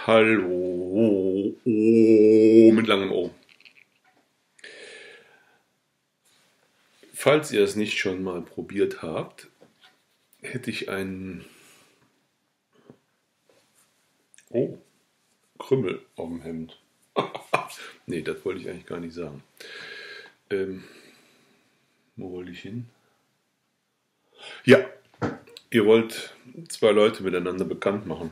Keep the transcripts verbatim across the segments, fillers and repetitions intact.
Hallo, oh, mit langem O. Falls ihr es nicht schon mal probiert habt, hätte ich einen oh, Krümmel auf dem Hemd. Nee, das wollte ich eigentlich gar nicht sagen. Ähm, wo wollte ich hin? Ja, ihr wollt zwei Leute miteinander bekannt machen.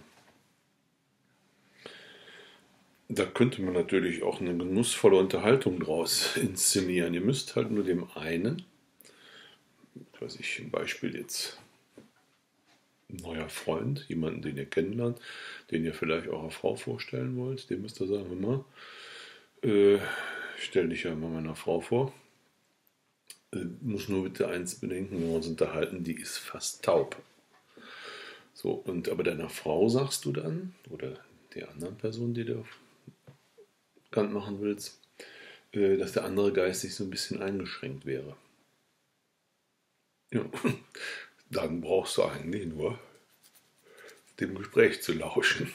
Da könnte man natürlich auch eine genussvolle Unterhaltung draus inszenieren. Ihr müsst halt nur dem einen, weiß ich, ein Beispiel jetzt, ein neuer Freund, jemanden, den ihr kennenlernt, den ihr vielleicht eurer Frau vorstellen wollt, dem müsst ihr sagen, hör mal, äh, stell dich ja mal meiner Frau vor. Äh, muss nur bitte eins bedenken, wenn wir uns unterhalten, die ist fast taub. So, und aber deiner Frau sagst du dann, oder der anderen Person, die du bekannt machen willst, äh, dass der andere geistig so ein bisschen eingeschränkt wäre. Ja, dann brauchst du eigentlich nur dem Gespräch zu lauschen.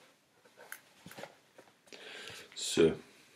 So.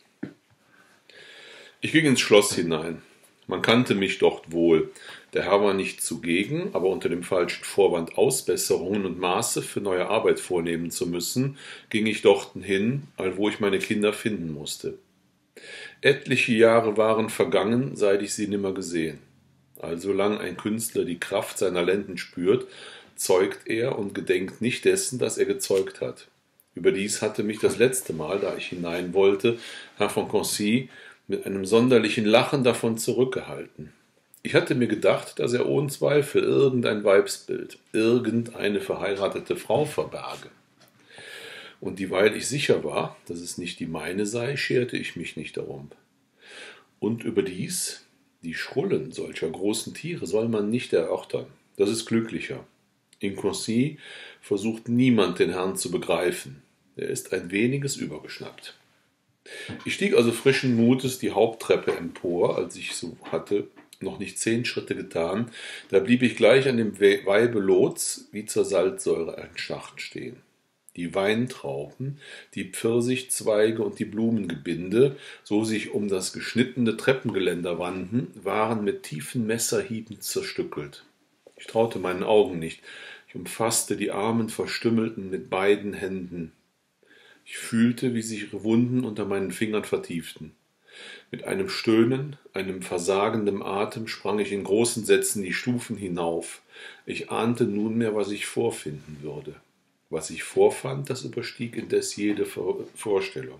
Ich ging ins Schloss hinein. Man kannte mich dort wohl. Der Herr war nicht zugegen, aber unter dem falschen Vorwand, Ausbesserungen und Maße für neue Arbeit vornehmen zu müssen, ging ich dorthin hin, allwo ich meine Kinder finden musste. Etliche Jahre waren vergangen, seit ich sie nimmer gesehen. Also lang ein Künstler die Kraft seiner Lenden spürt, zeugt er und gedenkt nicht dessen, das er gezeugt hat. Überdies hatte mich das letzte Mal, da ich hinein wollte, Herr von Concy mit einem sonderlichen Lachen davon zurückgehalten. Ich hatte mir gedacht, dass er ohne Zweifel irgendein Weibsbild, irgendeine verheiratete Frau verberge. Und dieweil ich sicher war, dass es nicht die meine sei, scherte ich mich nicht darum. Und überdies, die Schrullen solcher großen Tiere soll man nicht erörtern. Das ist glücklicher. In Concy versucht niemand den Herrn zu begreifen. Er ist ein weniges übergeschnappt. Ich stieg also frischen Mutes die Haupttreppe empor, als ich so hatte, noch nicht zehn Schritte getan, da blieb ich gleich an dem Weibe Lots wie zur Salzsäure erstarrt stehen. Die Weintrauben, die Pfirsichzweige und die Blumengebinde, so sich um das geschnittene Treppengeländer wanden, waren mit tiefen Messerhieben zerstückelt. Ich traute meinen Augen nicht. Ich umfasste die armen Verstümmelten mit beiden Händen. Ich fühlte, wie sich ihre Wunden unter meinen Fingern vertieften. Mit einem Stöhnen, einem versagenden Atem sprang ich in großen Sätzen die Stufen hinauf. Ich ahnte nunmehr, was ich vorfinden würde. Was ich vorfand, das überstieg indes jede Vorstellung.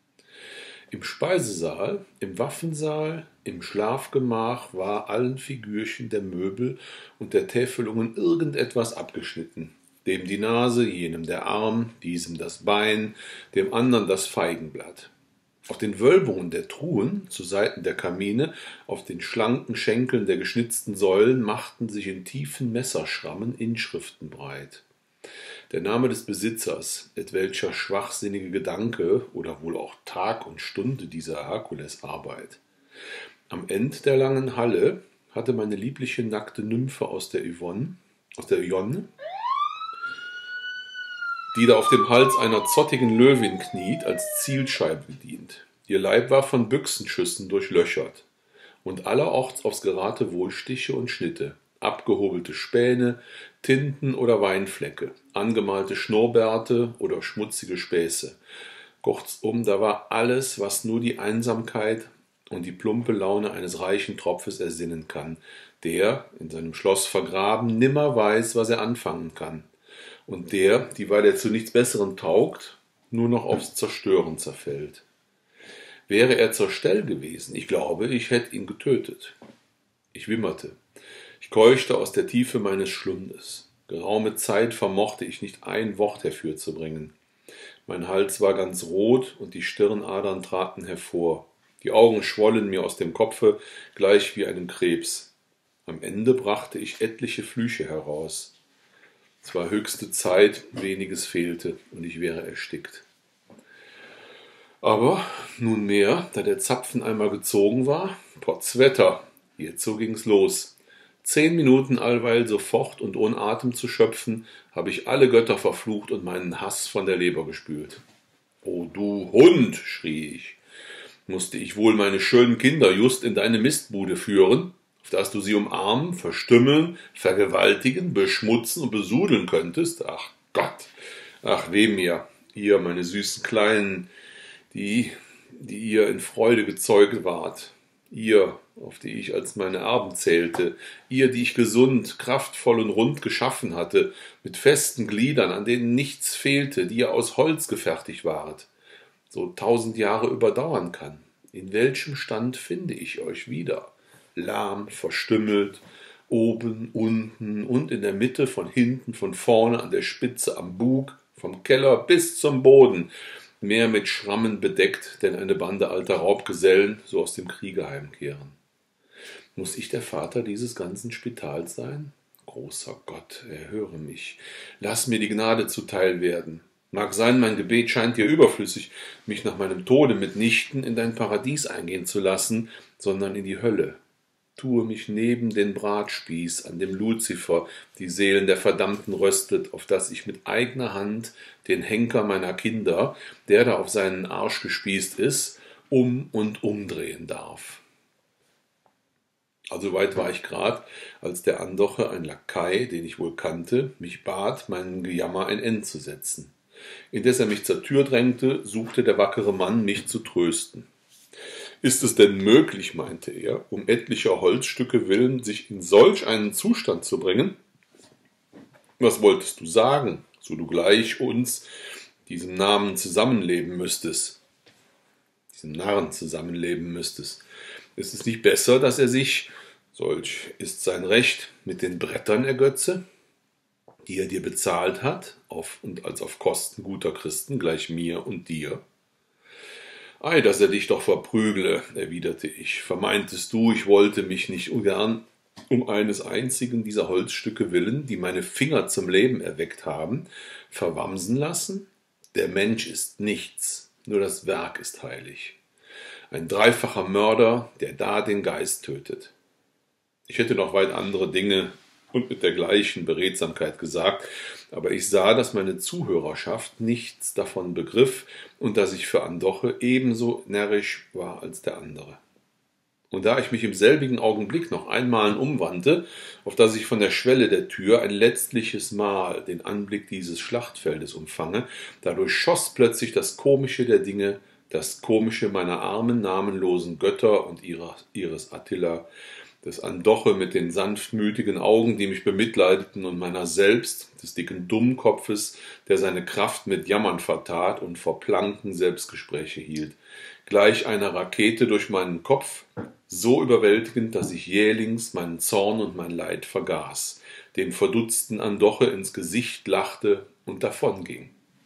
Im Speisesaal, im Waffensaal, im Schlafgemach war allen Figürchen der Möbel und der Täfelungen irgendetwas abgeschnitten. Dem die Nase, jenem der Arm, diesem das Bein, dem anderen das Feigenblatt. Auf den Wölbungen der Truhen, zu Seiten der Kamine, auf den schlanken Schenkeln der geschnitzten Säulen machten sich in tiefen Messerschrammen Inschriften breit. Der Name des Besitzers, etwelcher schwachsinnige Gedanke oder wohl auch Tag und Stunde dieser Herkulesarbeit. Am End der langen Halle hatte meine liebliche nackte Nymphe aus der Yvonne, aus der Yonne, die da auf dem Hals einer zottigen Löwin kniet, als Zielscheibe gedient. Ihr Leib war von Büchsenschüssen durchlöchert und allerorts aufs Geratewohl Stiche und Schnitte, abgehobelte Späne, Tinten oder Weinflecke, angemalte Schnurrbärte oder schmutzige Späße. Kurzum, da war alles, was nur die Einsamkeit und die plumpe Laune eines reichen Tropfes ersinnen kann, der, in seinem Schloss vergraben, nimmer weiß, was er anfangen kann. Und der, dieweil er zu nichts Besserem taugt, nur noch aufs Zerstören zerfällt. Wäre er zur Stell gewesen, ich glaube, ich hätte ihn getötet. Ich wimmerte. Ich keuchte aus der Tiefe meines Schlundes. Geraume Zeit vermochte ich nicht ein Wort herfürzubringen. Mein Hals war ganz rot und die Stirnadern traten hervor. Die Augen schwollen mir aus dem Kopfe, gleich wie einem Krebs. Am Ende brachte ich etliche Flüche heraus. Es war höchste Zeit, weniges fehlte, und ich wäre erstickt. Aber nunmehr, da der Zapfen einmal gezogen war, Potzwetter, hierzu ging's los. Zehn Minuten allweil sofort und ohne Atem zu schöpfen, habe ich alle Götter verflucht und meinen Hass von der Leber gespült. »O du Hund«, schrie ich, »musste ich wohl meine schönen Kinder just in deine Mistbude führen, auf dass du sie umarmen, verstümmeln, vergewaltigen, beschmutzen und besudeln könntest? Ach Gott, ach weh mir, ihr, meine süßen Kleinen, die, die ihr in Freude gezeugt wart, ihr, auf die ich als meine Erben zählte, ihr, die ich gesund, kraftvoll und rund geschaffen hatte, mit festen Gliedern, an denen nichts fehlte, die ihr aus Holz gefertigt waret, so tausend Jahre überdauern kann. In welchem Stand finde ich euch wieder? Lahm, verstümmelt, oben, unten und in der Mitte, von hinten, von vorne, an der Spitze, am Bug, vom Keller bis zum Boden, mehr mit Schrammen bedeckt, denn eine Bande alter Raubgesellen so aus dem Kriege heimkehren. Muss ich der Vater dieses ganzen Spitals sein? Großer Gott, erhöre mich, lass mir die Gnade zuteil werden. Mag sein, mein Gebet scheint dir überflüssig, mich nach meinem Tode mitnichten in dein Paradies eingehen zu lassen, sondern in die Hölle. Tue mich neben den Bratspieß, an dem Luzifer die Seelen der Verdammten röstet, auf dass ich mit eigener Hand den Henker meiner Kinder, der da auf seinen Arsch gespießt ist, um und umdrehen darf. Also weit war ich grad, als der Andoche, ein Lakai, den ich wohl kannte, mich bat, meinem Gejammer ein Ende zu setzen. Indes er mich zur Tür drängte, suchte der wackere Mann, mich zu trösten. Ist es denn möglich, meinte er, um etlicher Holzstücke willen, sich in solch einen Zustand zu bringen? Was wolltest du sagen, so du gleich uns, diesem Namen zusammenleben müsstest, diesem Narren zusammenleben müsstest? Ist es nicht besser, dass er sich, solch ist sein Recht, mit den Brettern ergötze, die er dir bezahlt hat, auf und als auf Kosten guter Christen, gleich mir und dir? Ei, dass er dich doch verprügle, erwiderte ich. Vermeintest du, ich wollte mich nicht ungern um eines einzigen dieser Holzstücke willen, die meine Finger zum Leben erweckt haben, verwamsen lassen? Der Mensch ist nichts, nur das Werk ist heilig. Ein dreifacher Mörder, der da den Geist tötet. Ich hätte noch weit andere Dinge und mit der gleichen Beredsamkeit gesagt, aber ich sah, dass meine Zuhörerschaft nichts davon begriff und dass ich für Andoche ebenso närrisch war als der andere. Und da ich mich im selbigen Augenblick noch einmal umwandte, auf dass ich von der Schwelle der Tür ein letztliches Mal den Anblick dieses Schlachtfeldes umfange, da durchschoss plötzlich das Komische der Dinge, das Komische meiner armen, namenlosen Götter und ihrer, ihres Attila, des Andoche mit den sanftmütigen Augen, die mich bemitleideten, und meiner selbst, des dicken Dummkopfes, der seine Kraft mit Jammern vertat und vor Planken Selbstgespräche hielt, gleich einer Rakete durch meinen Kopf, so überwältigend, dass ich jählings meinen Zorn und mein Leid vergaß, dem verdutzten Andoche ins Gesicht lachte und davonging.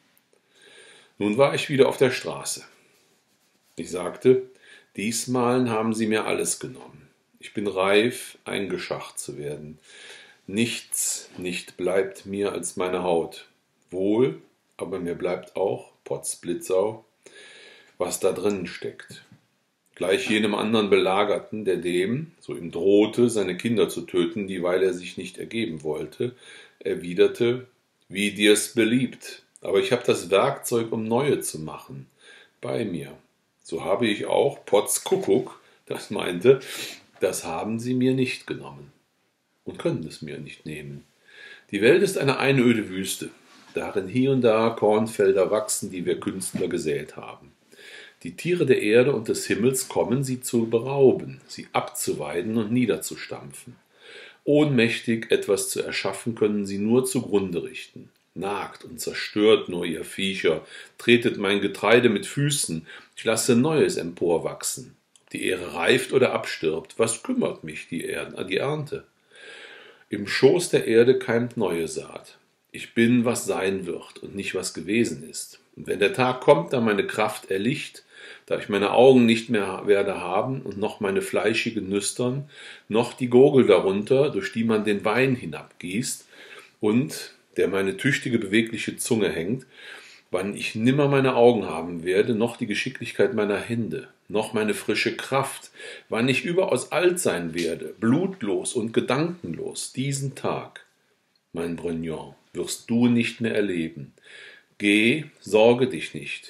Nun war ich wieder auf der Straße. Ich sagte, diesmal haben sie mir alles genommen. Ich bin reif, eingeschacht zu werden. Nichts nicht bleibt mir als meine Haut. Wohl, aber mir bleibt auch, Potzblitzau, was da drinnen steckt. Gleich jenem anderen Belagerten, der dem, so ihm drohte, seine Kinder zu töten, dieweil er sich nicht ergeben wollte, erwiderte, wie dir's beliebt, aber ich habe das Werkzeug, um neue zu machen, bei mir. So habe ich auch Potzkuckuck, das meinte, das haben sie mir nicht genommen und können es mir nicht nehmen. Die Welt ist eine einöde Wüste, darin hier und da Kornfelder wachsen, die wir Künstler gesät haben. Die Tiere der Erde und des Himmels kommen, sie zu berauben, sie abzuweiden und niederzustampfen. Ohnmächtig etwas zu erschaffen, können sie nur zugrunde richten. Nagt und zerstört nur ihr Viecher, tretet mein Getreide mit Füßen, ich lasse Neues emporwachsen. Die Ehre reift oder abstirbt, was kümmert mich die, er- die Ernte? Im Schoß der Erde keimt neue Saat. Ich bin, was sein wird und nicht, was gewesen ist. Und wenn der Tag kommt, da meine Kraft erlicht, da ich meine Augen nicht mehr werde haben und noch meine fleischigen Nüstern, noch die Gurgel darunter, durch die man den Wein hinabgießt und der meine tüchtige, bewegliche Zunge hängt, wann ich nimmer meine Augen haben werde, noch die Geschicklichkeit meiner Hände, noch meine frische Kraft, wann ich überaus alt sein werde, blutlos und gedankenlos, diesen Tag, mein Brognon, wirst du nicht mehr erleben. Geh, sorge dich nicht.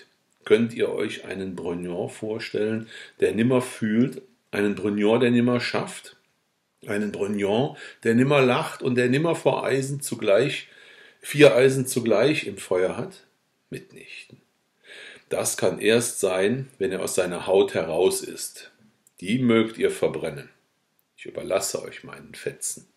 Könnt ihr euch einen Brognon vorstellen, der nimmer fühlt, einen Brognon, der nimmer schafft, einen Brognon, der nimmer lacht und der nimmer vor Eisen zugleich, vier Eisen zugleich im Feuer hat? Mitnichten. Das kann erst sein, wenn er aus seiner Haut heraus ist. Die mögt ihr verbrennen. Ich überlasse euch meinen Fetzen.